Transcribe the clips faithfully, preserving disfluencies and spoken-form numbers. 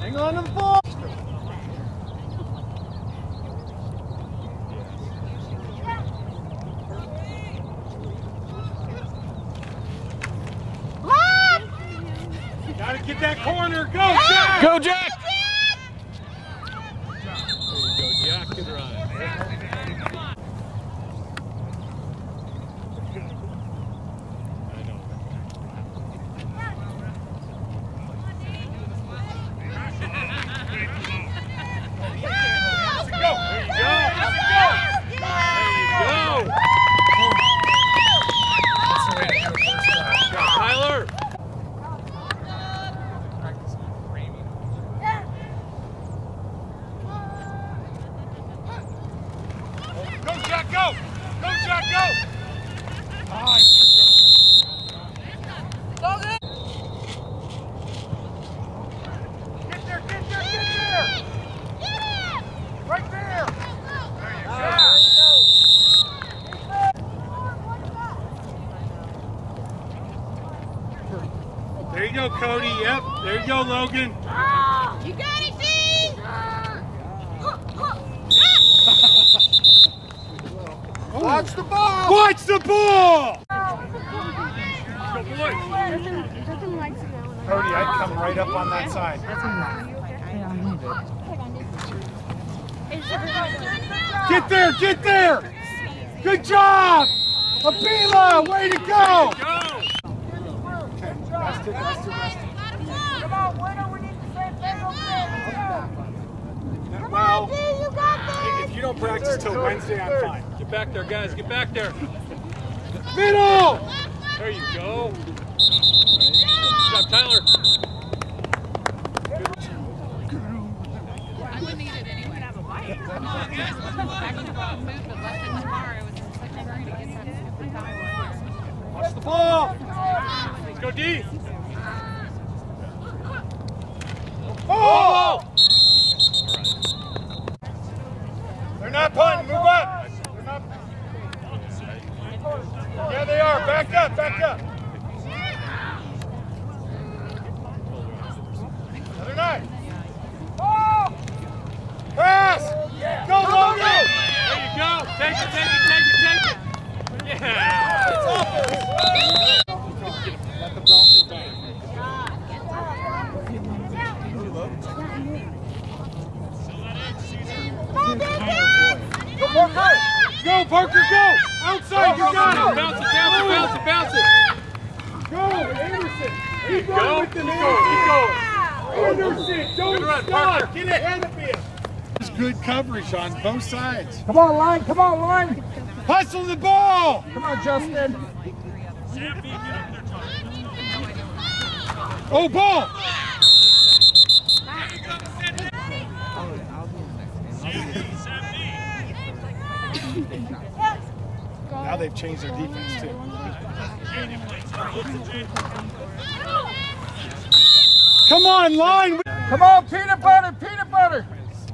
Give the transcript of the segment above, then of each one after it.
Hang on to the ball. Gotta get that corner. Go, Jack! Go, Jack! There you go, Jack. Good run. Go, Jack, go! Go, Jack, go! Oh, I tricked him. Get there, get there, get there! Right there! There you go. There you go, Cody. Yep. There you go, Logan. You got it, D! Watch the ball! Watch the ball! Cody, I'd come right up on that side. Get there, get there! Good job! Abila, way to go! Okay, rest it, rest it, rest it. Come on, winner, we need the same thing. Well, if you don't practice till Wednesday, I'm fine. Get back there, guys. Get back there. Middle! There you go. Good job, Tyler. I wouldn't eat it anyway. Have a bite. I actually bought food but left it in the car. It was in second grade to get that stupid Tyler. Watch the ball! Let's go, D. Oh! They're not punting. Move up. They're not... Yeah, they are. Back up. Back up. Another night. Oh! Pass. Go, Logan. There you go. Take it, take it, take it, take it. Yeah. It's off. Let the ball go back. Go, Parker! Go, Parker, go! Outside, you got it! Bounce it, bounce it, bounce it, bounce it. Go, Anderson! Keep Go, going with keep the going, man! keep going. Anderson, don't Good run, stop! Parker. Get ahead of him! There's good coverage on both sides. Come on, line, come on, line! Hustle the ball! Come on, Justin! Oh, ball! Now they've changed their defense too. Come on, line! Come on, peanut butter, peanut butter!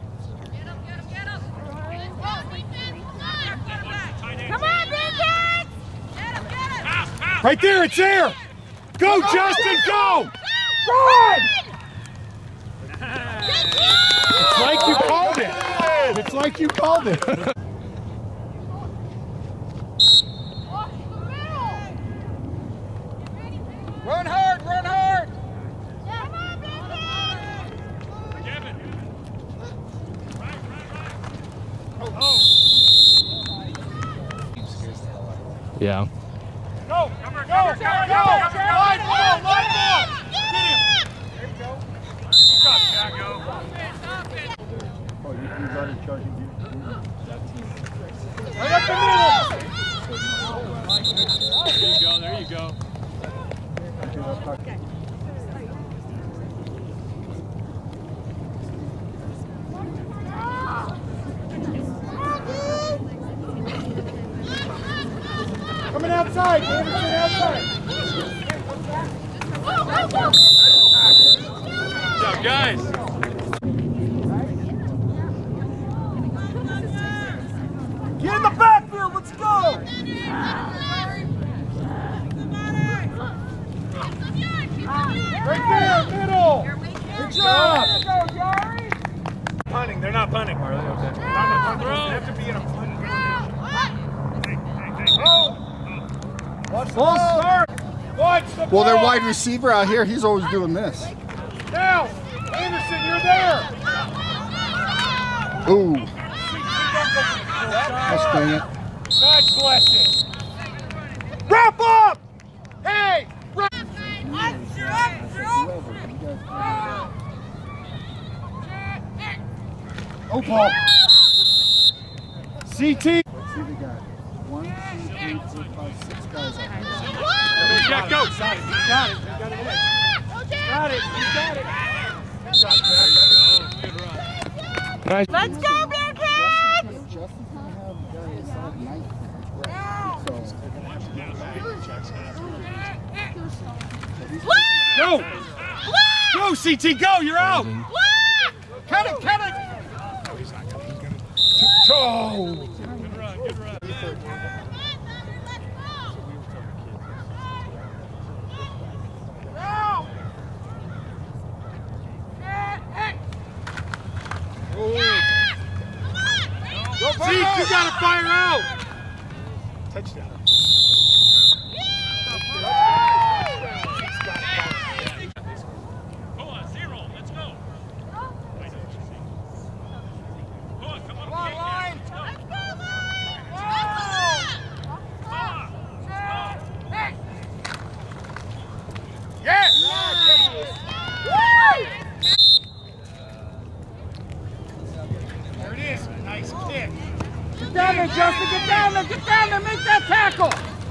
Come on, Biggins! Right there, it's there! Go, Justin, go! Run! It's like you called it. It's like you called it. Run hard, run hard! Come on, Biggins! Yeah. Go, go, go, go! Line ball, line ball! Get him! There you go. Good job, Jack. Oh, you, you got it charging you. Right up the middle! There you go, there you go. Coming outside, Anderson, outside. Good job, guys. Get in the backfield, let's go! Right there, middle. Good job. not punting. Are they? Okay. Not a punt They throw. have to be in a punt. Oh! Watch the Ball ball. start. Watch the ball. Well, their wide receiver out here, he's always doing this. Now, Anderson, you're there. Ooh. Gosh dang it. God bless it. Wrap up. Hey. Wrap. Oh, Paul. C T. See, they got one, two, three, four, five, six guys out here. Jack, go. Got it. He's got it. He's got it. Got it. He's got it. Nice. Let's go, Bearcats! Justin's gonna have guys at night. Go. Go, C T. Go. You're out. Cut it. Cut it. Toe. Good run, good run. See, you gotta fire out. Touchdown. Go on, zero. Let's go. Go on, come on. Come on, line. Yes. There it is. Nice kick. Get down there, Justin. Get down there. Get down there. Make that tackle.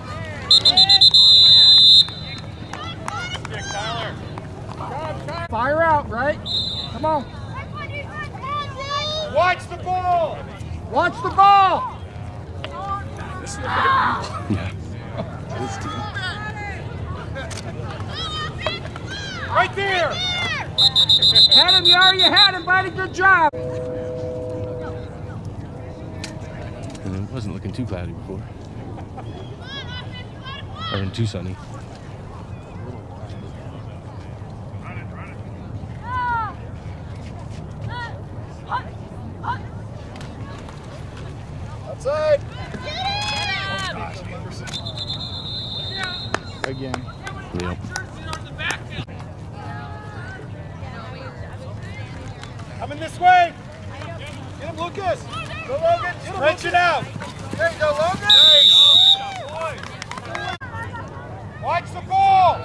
Stick, Tyler. Fire out, right? Come on. Watch the ball. Watch the ball. Right there. Had him, you already had him, buddy. Good job. And it wasn't looking too cloudy before. Or too sunny. Outside. Again. Yep. Coming this way. Get him, Lucas. Go, Logan. Get him, Stretch it out. There you go, Logan. Nice. Watch the ball.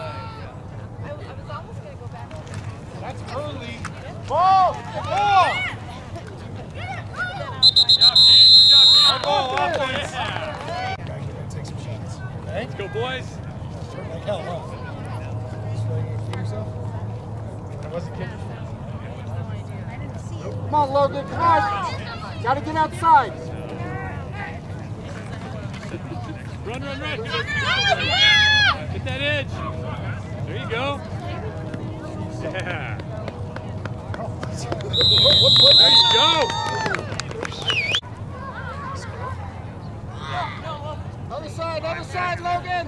That's early. Ball. Ball. Good job, Pete. Good job, Pete. Our ball offense. Yeah. Take some shots. Okay. Let's go, boys. Like hell, huh? Just ready to see yourself? I wasn't kidding. Come on, Logan. Come on. Gotta get outside. Run, run, run. Get that edge. There you go. Yeah. There you go. Other side, other side, Logan.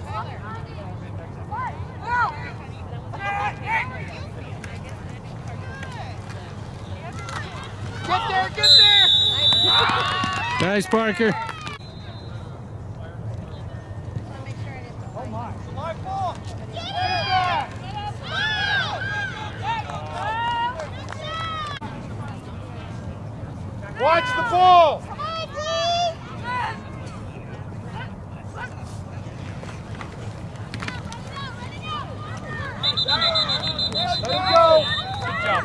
Get there, get there. Nice, Parker. Live ball. Watch the ball. Let it go. Good job.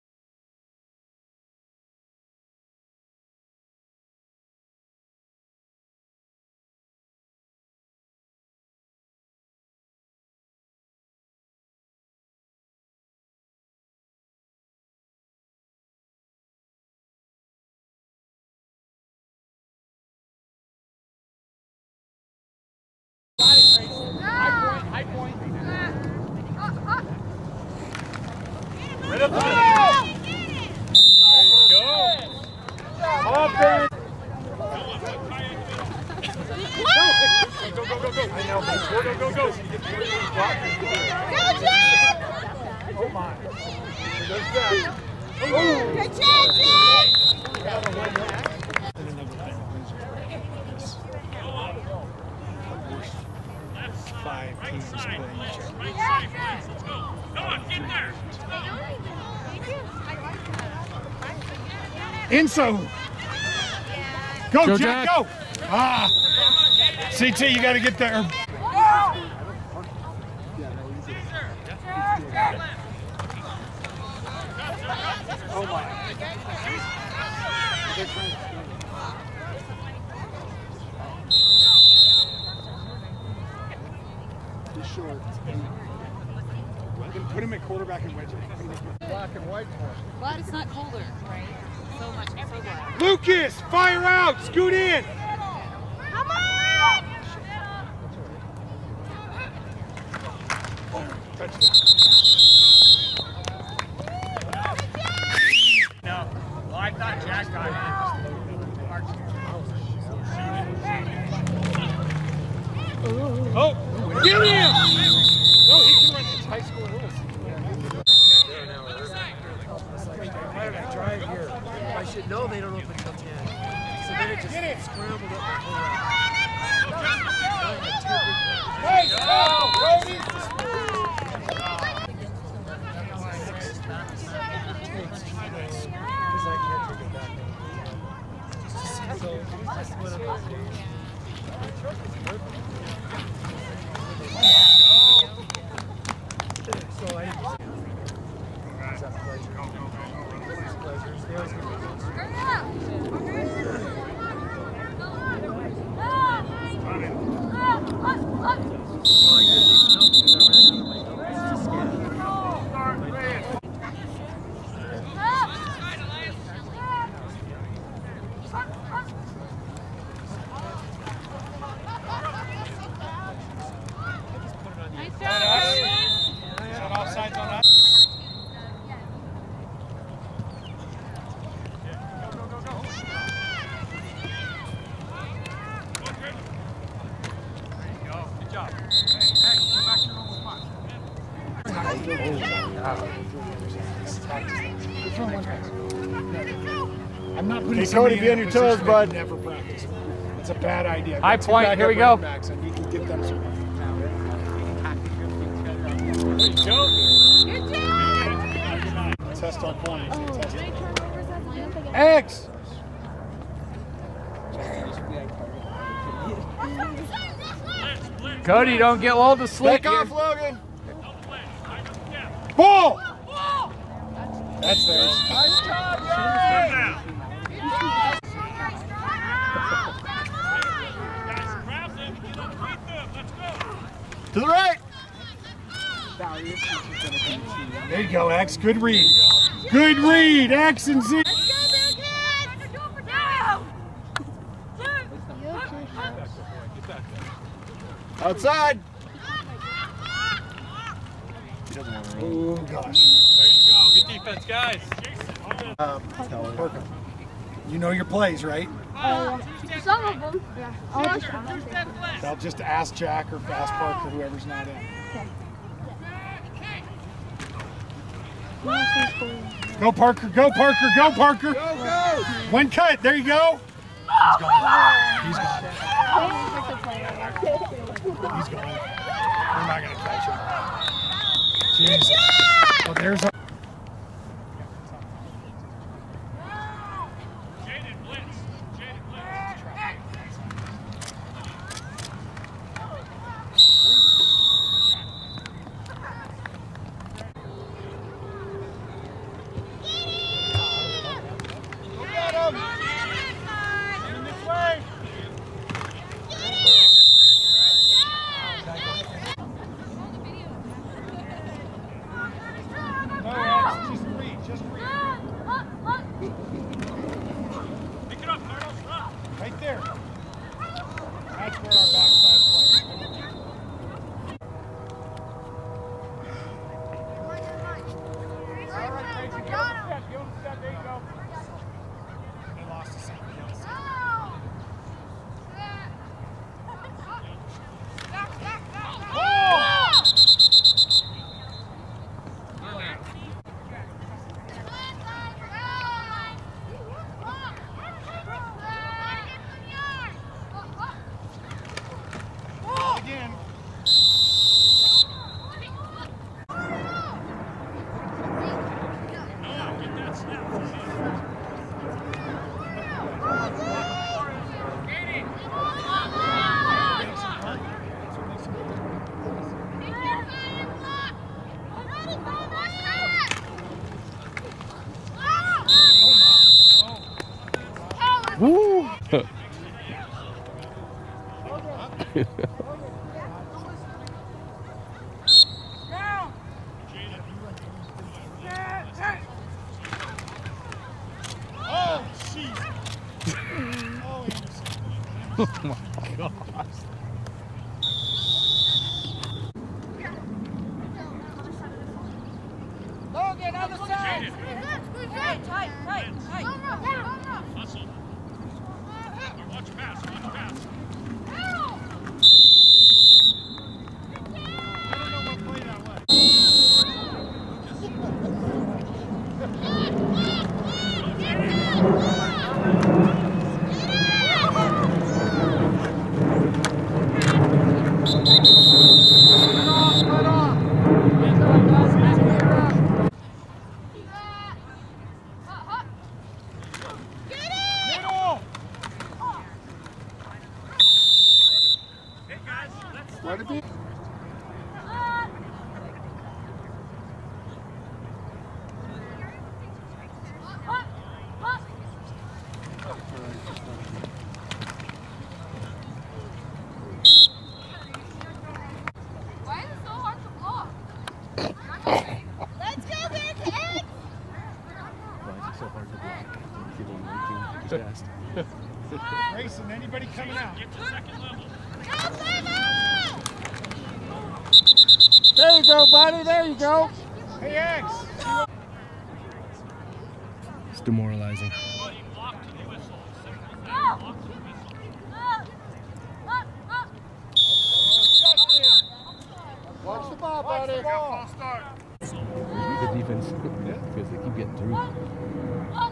High point. Right up the middle. There you go. Offense. Go, go, go, go. I know. Go, go, go, go. Go, Jim! Oh my. Good job, Jim! Five teams playing each other. Come on, get there. Inso. Go, Go, Jack, Jack. go. Ah. C T, you got to get there. Oh my. He's short. Then put him at quarterback and wedge it. Black and white for him. Glad it's not colder, right? So much, I'm so glad. Lucas, fire out. Scoot in. Come on! Touchdown. No, well, I thought Jack got it. Oh, get him! No, he can run his high school rules. Why did I drive here? I should know they don't open until ten. So then it just Get it. scrambled up my whole route. Nice ball, Brody! Because I can't take it back anymore. So it's just one of those days. So I it's a pleasure. It's pleasures. They always give me Well, I didn't even know because I ran out of my notes to scan. Nice Is job, that offsides on us? Good job. I'm not putting Hey, somebody Cody, be in on a your toes, position bud. I've never practiced. It's a bad idea. I've High got two point, backup here we go. running backs. I need to get them some. Good job! Test our points. Test Three turnovers as well. X. Cody, don't get lulled to sleep. Back off, Logan. Ball. That's theirs. To the right. There you go, X. Good read. Good read, X and Z. Let's go, Outside. Oh gosh. There you go. Good defense, guys. Um, Parker, you know your plays, right? Some of them. Yeah. I'll just I'll just ask Jack or Fast Park or whoever's not in. Go Parker, go Parker, go Parker. Go, go. One cut, there you go. He's gone. He's gone. He's gone. We're not gonna catch him. Jesus. Oh, there's a right there. That's where our backside plays. They lost to somebody else. Oh, jeez. Oh, Oh my God. Logan, other side. Tight, tight, tight, tight. Hustle. Watch pass, watch pass. I don't know what play that was. Middle. Let it be. Why is it so hard to block? Let's go, Vic! X! Why is it so hard to block? Give him one team just asked. Grayson, anybody coming out? Get to second level. Go, Flavor! There you go, buddy. There you go. Hey, X. It's demoralizing. Buddy, block to the whistle. Second Go! block to the whistle. Up, up, up. Watch the ball, buddy. The defense, because they keep getting through. Up.